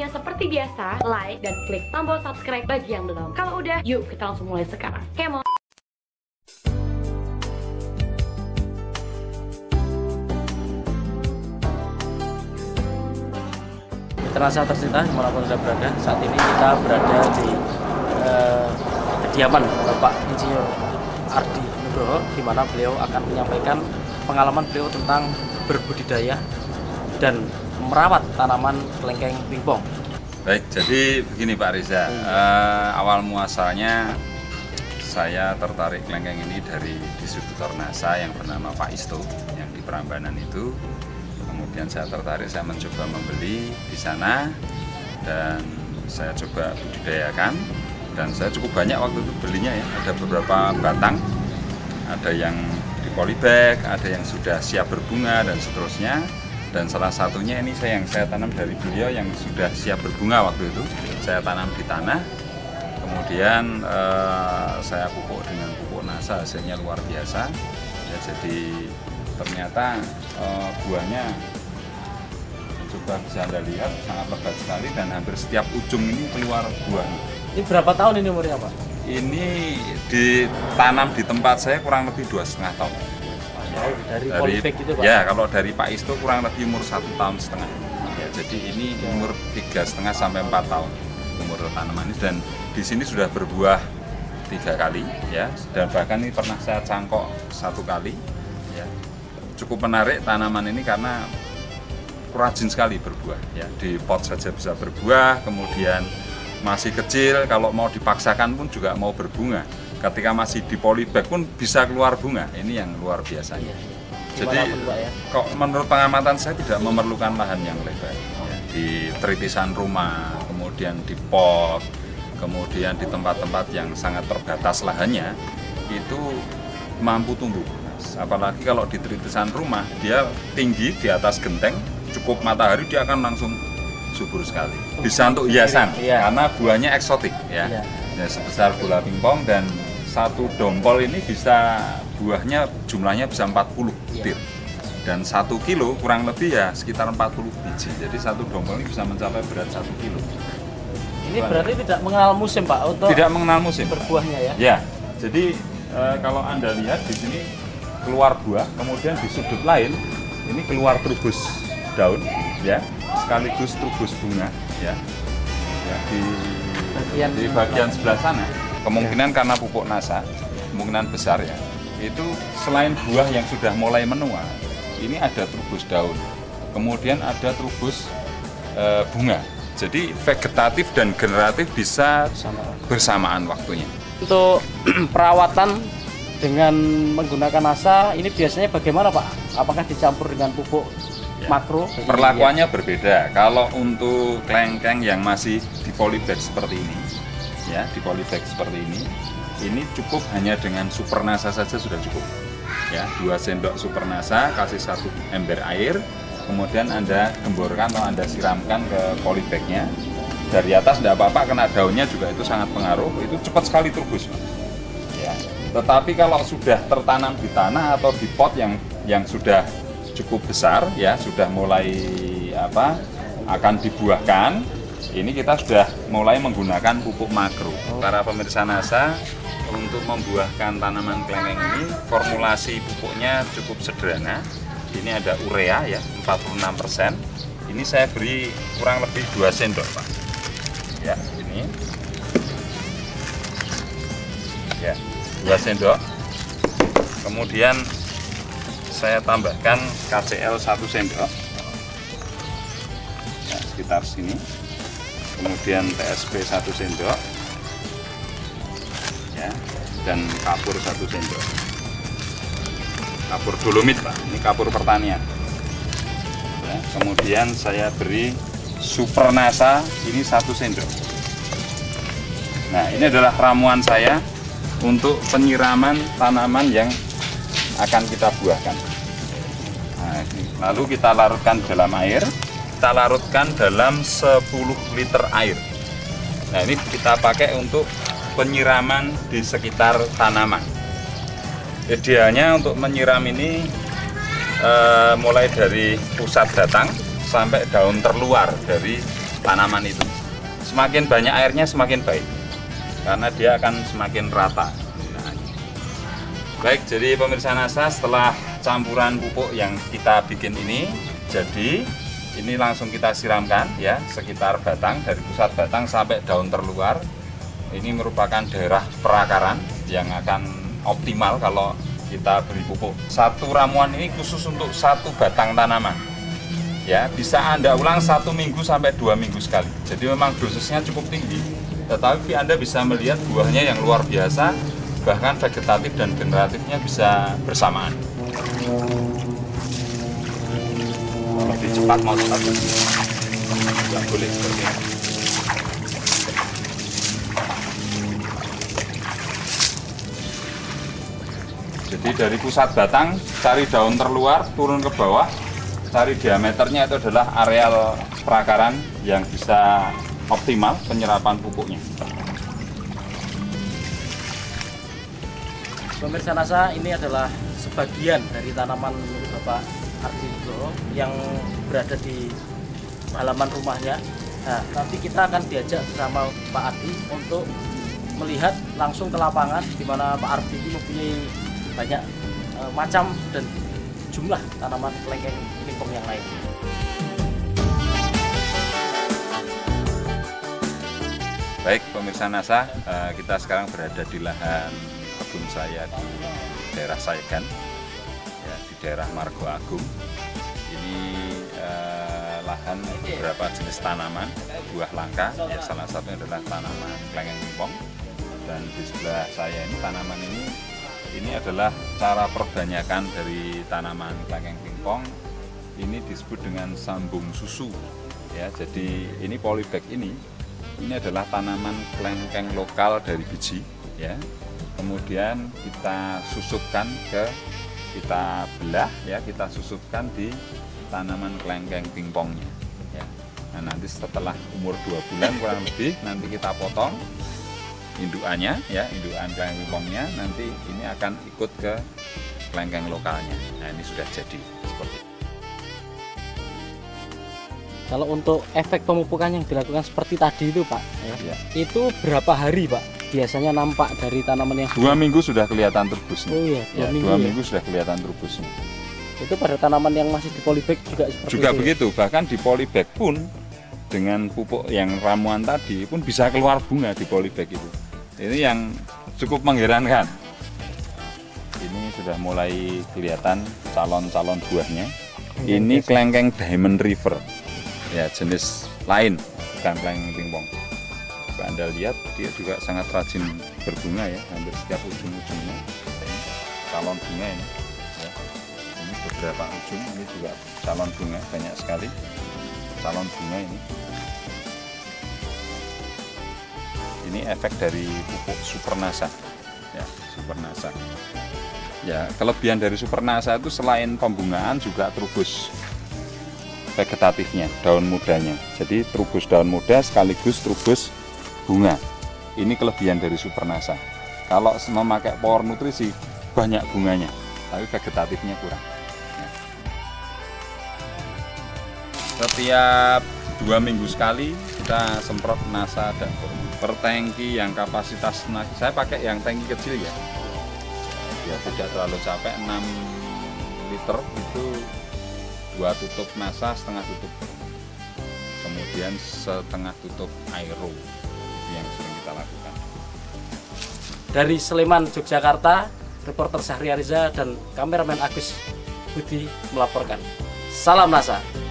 caranya seperti biasa, like dan klik tombol subscribe bagi yang belum. Kalau udah, yuk kita langsung mulai sekarang. Come on. Terasa tercinta dimanapun Anda berada, saat ini kita berada di kediaman Bapak Insinyur Ardi Nugroho, di mana beliau akan menyampaikan pengalaman beliau tentang berbudidaya dan merawat tanaman kelengkeng pingpong. Baik, jadi begini Pak Riza, awal muasalnya saya tertarik kelengkeng ini dari distributor NASA yang bernama Pak Isto yang di Prambanan itu. Kemudian saya tertarik, saya mencoba membeli di sana dan saya coba budidayakan, dan saya cukup banyak waktu itu belinya ya. Ada beberapa batang, ada yang di polybag, ada yang sudah siap berbunga dan seterusnya. Dan salah satunya ini yang saya tanam dari beliau yang sudah siap berbunga waktu itu. Saya tanam di tanah, kemudian saya pupuk dengan pupuk NASA, hasilnya luar biasa. Ya, jadi ternyata buahnya coba bisa Anda lihat sangat lebat sekali dan hampir setiap ujung ini keluar buah. Ini berapa tahun ini umurnya Pak? Ini ditanam di tempat saya kurang lebih 2,5 tahun. Dari polybag itu Pak? Ya, kalau dari Pak Isto kurang lebih umur 1,5 tahun. Ya, jadi ini umur 3,5 sampai 4 tahun umur tanaman ini, dan di sini sudah berbuah 3 kali ya, dan bahkan ini pernah saya cangkok 1 kali. Ya, cukup menarik tanaman ini karena rajin sekali berbuah ya, di pot saja bisa berbuah, kemudian masih kecil kalau mau dipaksakan pun juga mau berbunga, ketika masih di polybag pun bisa keluar bunga. Ini yang luar biasanya. Jadi kok menurut pengamatan saya tidak memerlukan lahan yang lebar ya, di tritisan rumah, kemudian di pot, kemudian di tempat-tempat yang sangat terbatas lahannya itu mampu tumbuh. Apalagi kalau di tritisan rumah, dia tinggi di atas genteng, cukup matahari dia akan langsung subur sekali. Bisa untuk hiasan karena buahnya eksotik ya. Ya, sebesar bola pingpong, dan satu dompol ini bisa buahnya jumlahnya bisa 40 butir. Dan 1 kilo kurang lebih ya sekitar 40 biji. Jadi satu dompol ini bisa mencapai berat 1 kilo. Ini berarti tidak mengenal musim Pak untuk tidak mengenal musim berbuahnya ya? Ya. Jadi kalau Anda lihat di sini keluar buah, kemudian di sudut lain ini keluar trubus daun ya, sekaligus trubus bunga ya, di bagian sebelah sana. Kemungkinan karena pupuk NASA, kemungkinan besar ya, itu selain buah yang sudah mulai menua, ini ada trubus daun, kemudian ada trubus bunga. Jadi vegetatif dan generatif bisa bersamaan waktunya. Untuk perawatan dengan menggunakan NASA ini biasanya bagaimana Pak? Apakah dicampur dengan pupuk makro? Perlakuannya berbeda. Kalau untuk kelengkeng yang masih di polybag seperti ini, ya di polybag seperti ini cukup hanya dengan super NASA saja sudah cukup. Ya, 2 sendok super NASA, kasih 1 ember air, kemudian Anda gemborkan atau Anda siramkan ke polybagnya. Dari atas tidak apa-apa, kena daunnya juga itu sangat pengaruh. Itu cepat sekali trubus. Ya. Tetapi kalau sudah tertanam di tanah atau di pot yang sudah cukup besar ya, sudah mulai akan dibuahkan, ini kita sudah mulai menggunakan pupuk makro. Para pemirsa NASA, untuk membuahkan tanaman kelengkeng ini formulasi pupuknya cukup sederhana. Ini ada urea ya 46%. Ini saya beri kurang lebih 2 sendok Pak. Ya, ini ya 2 sendok. Kemudian saya tambahkan KCl 1 sendok ya, sekitar sini. Kemudian TSP 1 sendok ya, dan kapur 1 sendok. Kapur dolomit Pak, ini kapur pertanian ya. Kemudian saya beri super NASA ini 1 sendok. Nah, ini adalah ramuan saya untuk penyiraman tanaman yang akan kita buahkan. Nah, lalu kita larutkan dalam air. Kita larutkan dalam 10 liter air. Nah, ini kita pakai untuk penyiraman di sekitar tanaman. Idealnya untuk menyiram ini mulai dari pusat batang sampai daun terluar dari tanaman itu. Semakin banyak airnya semakin baik, karena dia akan semakin rata. Nah, baik, jadi pemirsa NASA, setelah campuran pupuk yang kita bikin ini jadi, ini langsung kita siramkan ya, sekitar batang, dari pusat batang sampai daun terluar. Ini merupakan daerah perakaran yang akan optimal kalau kita beri pupuk. Satu ramuan ini khusus untuk satu batang tanaman. Ya, bisa Anda ulang 1 minggu sampai 2 minggu sekali. Jadi memang dosisnya cukup tinggi, tetapi Anda bisa melihat buahnya yang luar biasa, bahkan vegetatif dan generatifnya bisa bersamaan. Lebih cepat mau cepat, nggak boleh seperti ini. Jadi dari pusat batang, cari daun terluar, turun ke bawah, cari diameternya, itu adalah areal perakaran yang bisa optimal penyerapan pupuknya. Pemirsa NASA, ini adalah sebagian dari tanaman milik Bapak Ardi Nugroho yang berada di halaman rumahnya. Nah, nanti kita akan diajak bersama Pak Ardi untuk melihat langsung ke lapangan, di mana Pak Ardi ini mempunyai banyak macam dan jumlah tanaman kelengkeng pimpong yang lain. Baik pemirsa NASA, kita sekarang berada di lahan kebun saya di daerah Sayegan, ya, di daerah Margo Agung. Ini lahan beberapa jenis tanaman, buah langka, ya, salah satunya adalah tanaman kelengkeng pimpong. Dan di sebelah saya ini tanaman ini adalah cara perbanyakan dari tanaman kelengkeng pimpong. Ini disebut dengan sambung susu, ya. Jadi ini polybag ini adalah tanaman kelengkeng lokal dari biji, ya. Kemudian kita susupkan kita belah, ya, kita susupkan di tanaman kelengkeng pimpongnya, ya. Nah, nanti setelah umur 2 bulan kurang lebih, nanti kita potong indukannya, ya, indukan kelengkeng pimpongnya, nanti ini akan ikut ke kelengkeng lokalnya. Nah, ini sudah jadi seperti itu. Kalau untuk efek pemupukan yang dilakukan seperti tadi itu Pak, Ya. itu berapa hari Pak biasanya nampak dari tanaman yang 2 minggu sudah kelihatan trubusnya. Oh iya, 2 Ya, minggu, 2 ya? minggu sudah kelihatan trubusnya. Itu pada tanaman yang masih di polybag juga seperti Juga itu, begitu, bahkan di polybag pun dengan pupuk yang ramuan tadi pun bisa keluar bunga di polybag itu. Ini yang cukup mengherankan. Ini sudah mulai kelihatan calon-calon buahnya. Ini kelengkeng Diamond River, ya, jenis lain, bukan kelengkeng pimpong. Coba Anda lihat, dia juga sangat rajin berbunga, ya, hampir setiap ujung-ujungnya. Ini calon bunga ini, ya. Ini beberapa ujung, ini juga calon bunga, banyak sekali calon bunga ini. Ini efek dari pupuk Supernasa, ya, Supernasa. Ya, kelebihan dari Supernasa itu selain pembungaan juga trubus vegetatifnya, daun mudanya. Jadi trubus daun muda sekaligus trubus bunga. Ini kelebihan dari Supernasa. Kalau memakai power nutrisi banyak bunganya, tapi vegetatifnya kurang. Ya. Setiap 2 minggu sekali kita semprot Nasa dan per tangki yang kapasitas, saya pakai yang tangki kecil, ya. Ya, tidak terlalu capek, 6 liter itu 2 tutup Nasa, setengah tutup, kemudian setengah tutup aero. Itu yang sering kita lakukan. Dari Sleman, Yogyakarta, reporter Syahri Ariza dan kameramen Agus Budi melaporkan. Salam NASA.